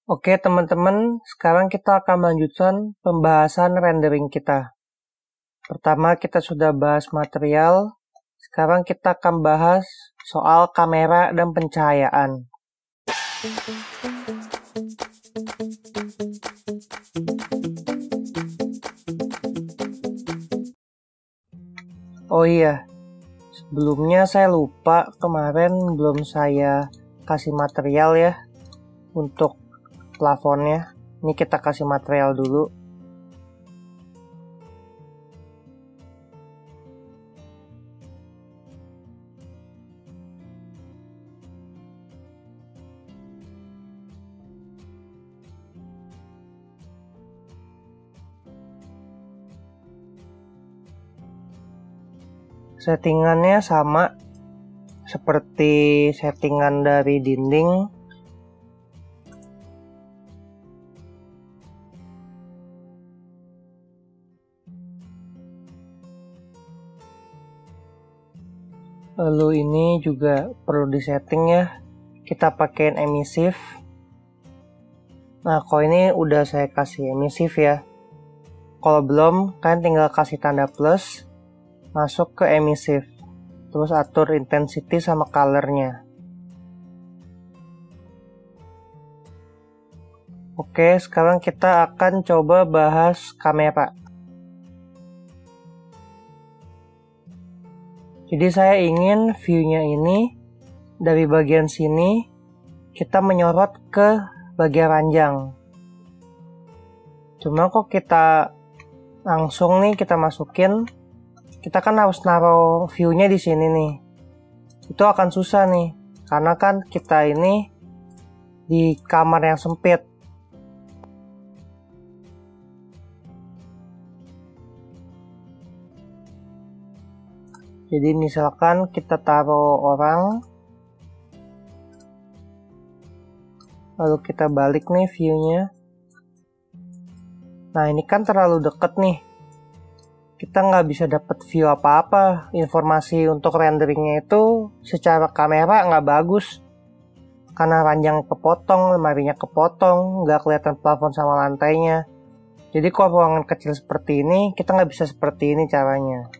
Oke teman-teman, sekarang kita akan melanjutkan pembahasan rendering kita. Pertama kita sudah bahas material, sekarang kita akan bahas soal kamera dan pencahayaan. Oh iya, sebelumnya saya lupa kemarin belum saya kasih material ya untuk plafonnya. Ini kita kasih material dulu. Settingannya sama seperti settingan dari dinding. Lalu ini juga perlu disetting ya. Kita pakein emisif. Nah, kalau ini udah saya kasih emisif ya. Kalau belum, kalian tinggal kasih tanda plus, masuk ke emisif. Terus atur intensity sama colornya. Oke, sekarang kita akan coba bahas kamera. Jadi saya ingin view-nya ini dari bagian sini kita menyorot ke bagian ranjang. Cuma kok kita langsung nih kita masukin, kita kan harus naruh view-nya di sini nih. Itu akan susah nih, karena kan kita ini di kamar yang sempit. Jadi misalkan kita taruh orang, lalu kita balik nih view-nya. Nah ini kan terlalu deket nih, kita nggak bisa dapat view apa-apa. Informasi untuk renderingnya itu secara kamera nggak bagus, karena ranjang kepotong, lemarinya kepotong, nggak kelihatan plafon sama lantainya. Jadi kalau ruangan kecil seperti ini, kita nggak bisa seperti ini caranya.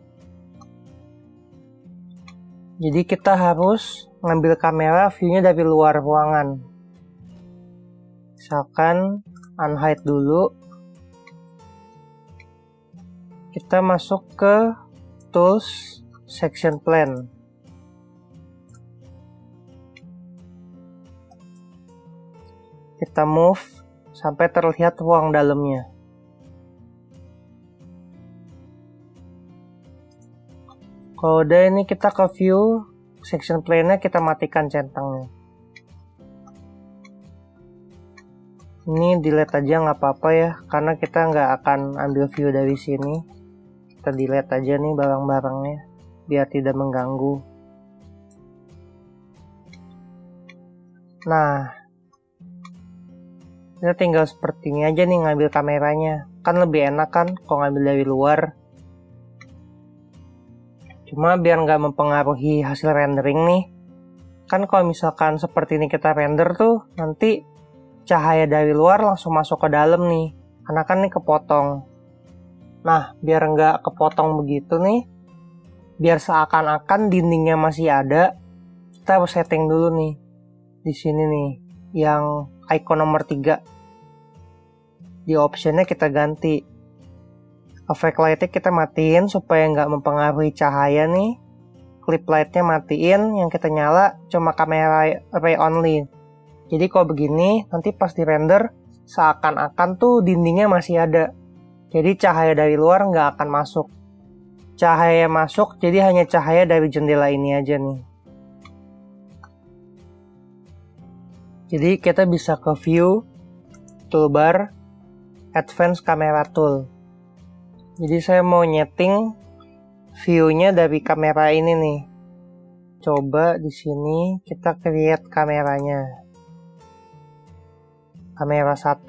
Jadi kita harus ngambil kamera view-nya dari luar ruangan. Misalkan unhide dulu. Kita masuk ke tools section plan. Kita move sampai terlihat ruang dalamnya. Kalau udah ini kita ke view section plane-nya, kita matikan centangnya. Ini delete aja nggak apa-apa ya, karena kita nggak akan ambil view dari sini. Kita delete aja nih barang-barangnya biar tidak mengganggu. Nah, kita tinggal seperti ini aja nih ngambil kameranya. Kan lebih enak kan kalau ngambil dari luar. Cuma biar nggak mempengaruhi hasil rendering nih. Kan kalau misalkan seperti ini kita render tuh, nanti cahaya dari luar langsung masuk ke dalam nih. Karena kan ini kepotong. Nah, biar nggak kepotong begitu nih, biar seakan-akan dindingnya masih ada, kita harus setting dulu nih. Di sini nih, yang icon nomor 3. Di optionnya kita ganti. Effect light-nya kita matiin supaya nggak mempengaruhi cahaya nih. Clip light-nya matiin, yang kita nyala cuma kamera ray only. Jadi kalau begini, nanti pas di render, seakan-akan tuh dindingnya masih ada. Jadi cahaya dari luar nggak akan masuk. Cahaya masuk, jadi hanya cahaya dari jendela ini aja nih. Jadi kita bisa ke view, toolbar, advanced camera tool. Jadi saya mau nyeting view-nya dari kamera ini nih. Coba di sini kita create kameranya. Kamera 1.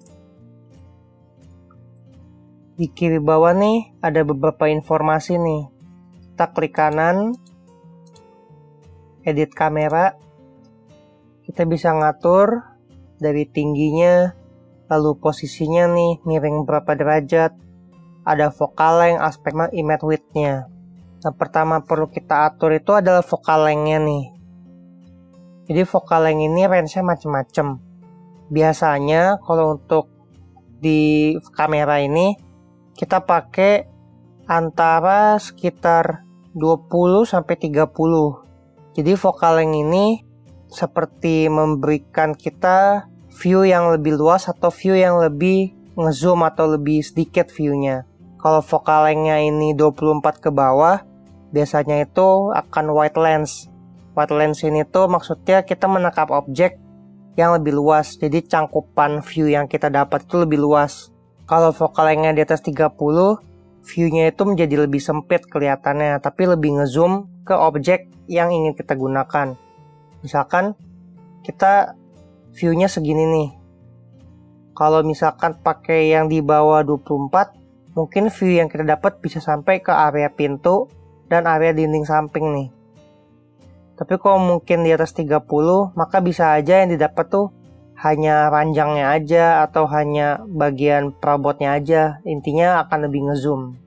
Di kiri bawah nih ada beberapa informasi nih. Kita klik kanan, edit kamera. Kita bisa ngatur dari tingginya, lalu posisinya nih, miring berapa derajat, ada focal length, aspek image width-nya. Nah, pertama perlu kita atur itu adalah focal length-nya nih. Jadi focal length ini range-nya macam-macam. Biasanya kalau untuk di kamera ini kita pakai antara sekitar 20 sampai 30. Jadi focal length ini seperti memberikan kita view yang lebih luas atau view yang lebih ngezoom atau lebih sedikit view-nya. Kalau focal length-nya ini 24 ke bawah, biasanya itu akan wide lens. Wide lens ini tuh maksudnya kita menangkap objek yang lebih luas. Jadi cangkupan view yang kita dapat itu lebih luas. Kalau focal length-nya di atas 30, view-nya itu menjadi lebih sempit kelihatannya, tapi lebih ngezoom ke objek yang ingin kita gunakan. Misalkan kita view-nya segini nih. Kalau misalkan pakai yang di bawah 24, mungkin view yang kita dapat bisa sampai ke area pintu dan area dinding samping nih. Tapi kalau mungkin di atas 30, maka bisa aja yang didapat tuh hanya ranjangnya aja atau hanya bagian perabotnya aja. Intinya akan lebih ngezoom.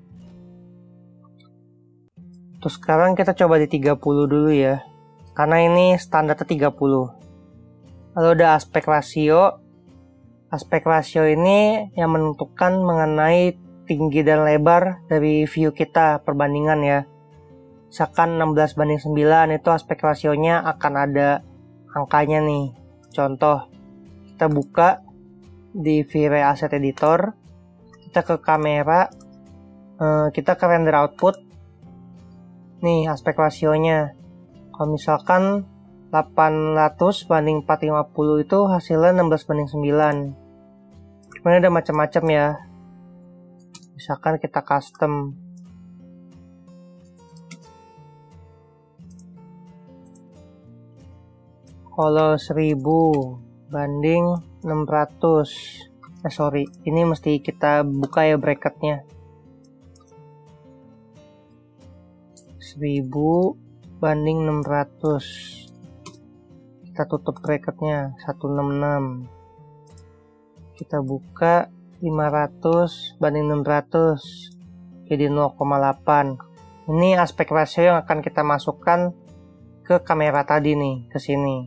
Terus sekarang kita coba di 30 dulu ya. Karena ini standarnya 30. Lalu ada aspek rasio. Aspek rasio ini yang menentukan mengenai tinggi dan lebar dari view kita, perbandingan ya. Misalkan 16:9 itu aspek rasionya akan ada angkanya nih. Contoh, kita buka di V-Ray Asset Editor, kita ke kamera, kita ke render output. Nih aspek rasionya. Kalau misalkan 800/450 itu hasilnya 16:9. Cuman ada macam-macam ya. Misalkan kita custom. Kalau 1000/600. Ini mesti kita buka ya bracketnya. 1000/600. Kita tutup bracketnya 166. Kita buka 500/600 jadi 0,8. Ini aspek rasio yang akan kita masukkan ke kamera tadi nih, ke sini.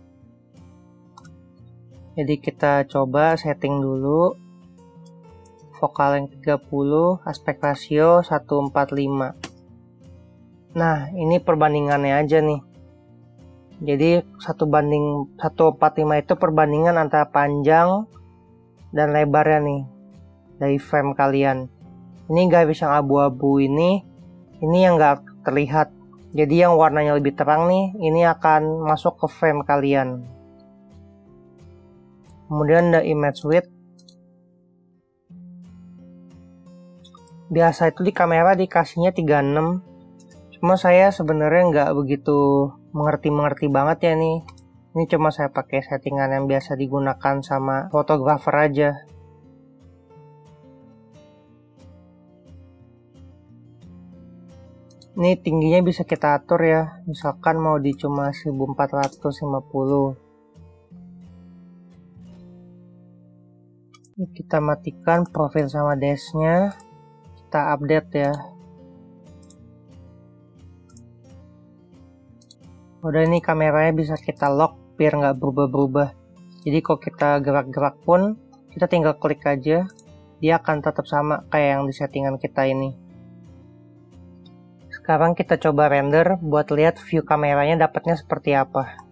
Jadi kita coba setting dulu. Focal length 30, aspek rasio 145. Nah, ini perbandingannya aja nih. Jadi 1:145 itu perbandingan antara panjang dan lebarnya nih dari frame kalian. Ini garis yang abu-abu ini yang nggak terlihat. Jadi yang warnanya lebih terang nih, ini akan masuk ke frame kalian. Kemudian ada image width. Biasa itu di kamera dikasihnya 36. Cuma saya sebenarnya nggak begitu mengerti banget ya nih. Ini cuma saya pakai settingan yang biasa digunakan sama fotografer aja. Ini tingginya bisa kita atur ya. Misalkan mau di cuma 1450. Ini kita matikan profil sama dash-nya. Kita update ya. Udah, ini kameranya bisa kita lock biar nggak berubah-berubah. Jadi kalau kita gerak-gerak pun kita tinggal klik aja, dia akan tetap sama kayak yang di settingan kita ini. Sekarang kita coba render buat lihat view kameranya dapatnya seperti apa.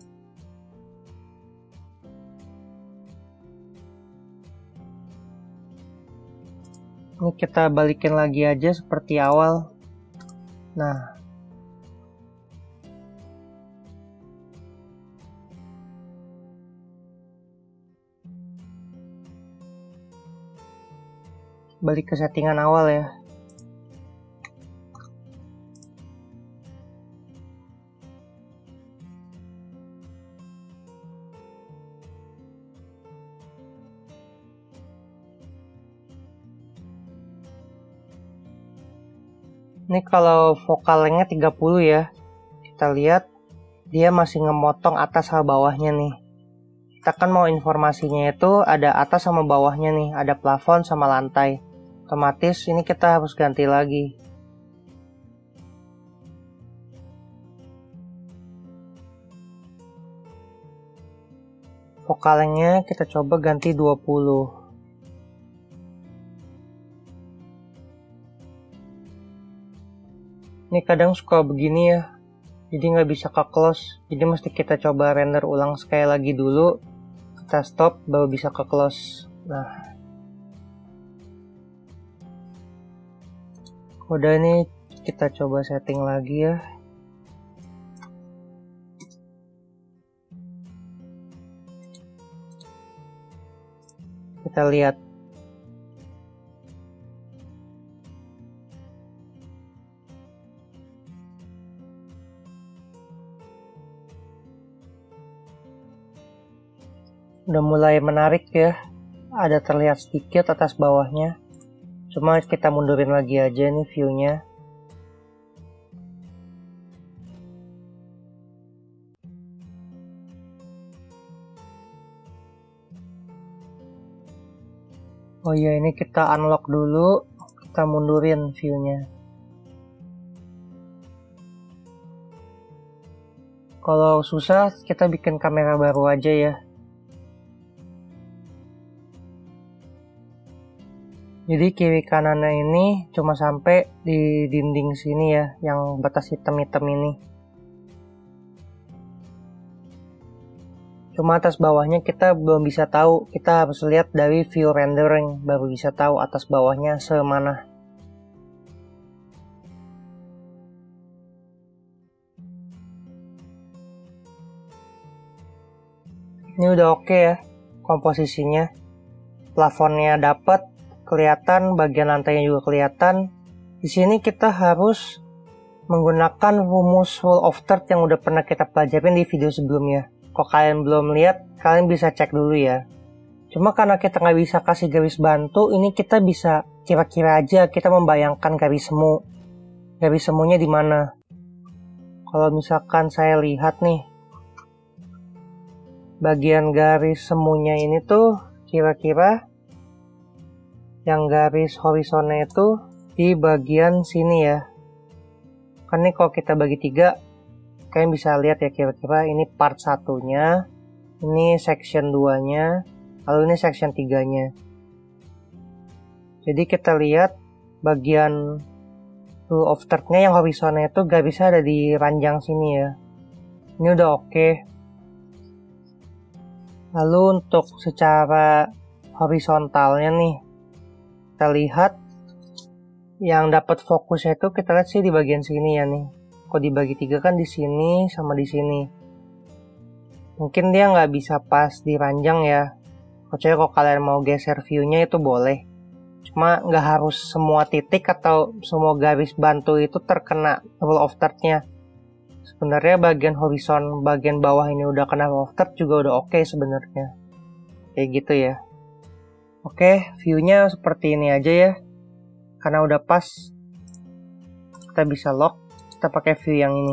Ini kita balikin lagi aja seperti awal. Nah, balik ke settingan awal ya. Ini kalau focal length-nya 30 ya. Kita lihat dia masih ngemotong atas sama bawahnya nih. Kita kan mau informasinya itu ada atas sama bawahnya nih, ada plafon sama lantai. Otomatis ini kita harus ganti lagi. Vokalnya kita coba ganti 20. Ini kadang suka begini ya, jadi nggak bisa ke close. Jadi mesti kita coba render ulang sekali lagi dulu. Kita stop baru bisa ke close. Nah, udah ini kita coba setting lagi ya. Kita lihat. Udah mulai menarik ya. Ada terlihat sedikit atas bawahnya. Cuma kita mundurin lagi aja nih view-nya. Oh iya, ini kita unlock dulu, kita mundurin view-nya. Kalau susah, kita bikin kamera baru aja ya. Jadi kiri kanannya ini cuma sampai di dinding sini ya, yang batas hitam-hitam ini. Cuma atas bawahnya kita belum bisa tahu, kita harus lihat dari view rendering baru bisa tahu atas bawahnya semana. Ini udah oke ya komposisinya. Plafonnya dapat, kelihatan, bagian lantainya juga kelihatan. Di sini kita harus menggunakan rumus rule of third yang udah pernah kita pelajarin di video sebelumnya. Kalau kalian belum lihat, kalian bisa cek dulu ya. Cuma karena kita nggak bisa kasih garis bantu, ini kita bisa kira-kira aja kita membayangkan garis semu. Garis semunya di mana? Kalau misalkan saya lihat nih, bagian garis semunya ini tuh kira-kira yang garis horizonnya itu di bagian sini ya. Kan nih kalau kita bagi 3, kalian bisa lihat ya kira-kira ini part 1-nya, ini section 2-nya, lalu ini section 3-nya. Jadi kita lihat bagian rule of third-nya yang horizonnya itu garisnya ada di ranjang sini ya. Ini udah oke. Lalu untuk secara horizontalnya nih, kita lihat yang dapat fokusnya itu kita lihat sih di bagian sini ya nih. Kalau dibagi 3 kan di sini sama di sini. Mungkin dia nggak bisa pas di ranjang ya. Kecuali kalau kalian mau geser view-nya itu boleh. Cuma nggak harus semua titik atau semua garis bantu itu terkena rule of third-nya. Sebenarnya bagian horizon, bagian bawah ini udah kena rule of third juga udah oke sebenarnya. Kayak gitu ya. Oke, view-nya seperti ini aja ya. Karena udah pas, kita bisa lock. Kita pakai view yang ini.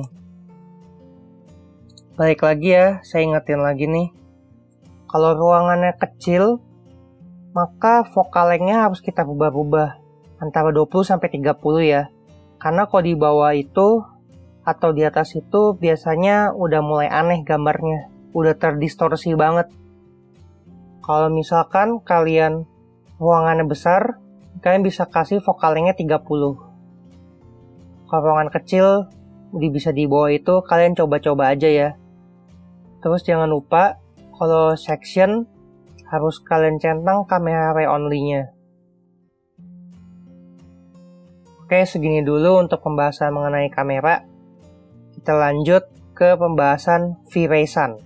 Balik lagi ya, saya ingetin lagi nih. Kalau ruangannya kecil, maka focal length-nya harus kita rubah-rubah. Antara 20 sampai 30 ya. Karena kalau di bawah itu atau di atas itu biasanya udah mulai aneh gambarnya. Udah terdistorsi banget. Kalau misalkan kalian ruangannya besar, kalian bisa kasih focal length-nya 30. Kalau ruangan kecil, bisa di bawah itu, kalian coba-coba aja ya. Terus jangan lupa, kalau section, harus kalian centang kamera ray only-nya. Oke, segini dulu untuk pembahasan mengenai kamera. Kita lanjut ke pembahasan V-Ray Sun.